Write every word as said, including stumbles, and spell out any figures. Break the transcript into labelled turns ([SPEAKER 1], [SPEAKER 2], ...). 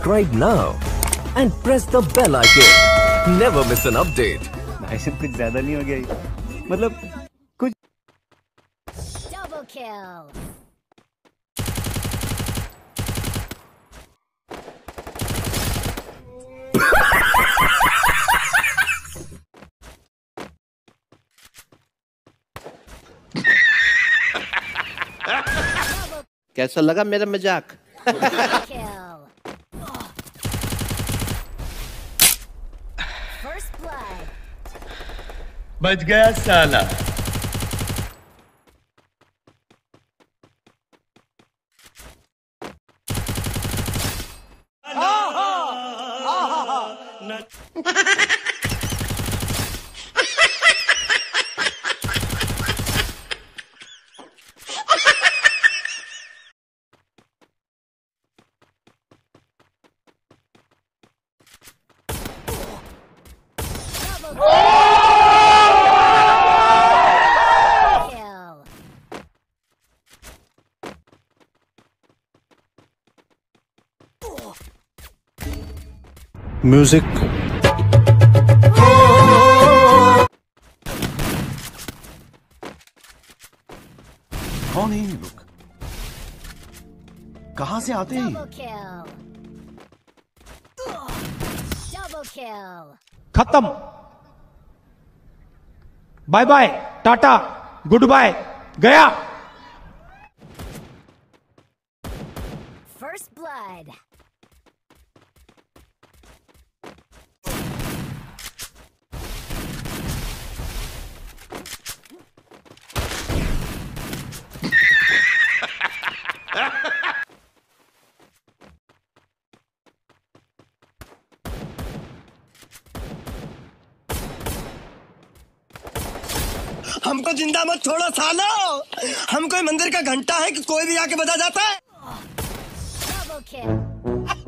[SPEAKER 1] subscribe now and press the bell icon. Never miss an update.
[SPEAKER 2] भाई साहब कुछ ज्यादा नहीं हो गया ये? मतलब कुछ
[SPEAKER 3] Double kill.
[SPEAKER 4] कैसा लगा मेरा मजाक?
[SPEAKER 3] Kill. First blood.
[SPEAKER 5] बच गया साला।
[SPEAKER 3] Kill.
[SPEAKER 2] म्यूजिक कौन है ये लोग? कहां से आते हैं?
[SPEAKER 3] Double kill. Double kill.
[SPEAKER 6] खत्म। Bye bye, tata, good bye, गया।
[SPEAKER 3] First blood.
[SPEAKER 7] हमको जिंदा मत छोड़ो सालो। हम कोई मंदिर का घंटा है कि कोई भी आके बजा जाता है।
[SPEAKER 3] Double kill.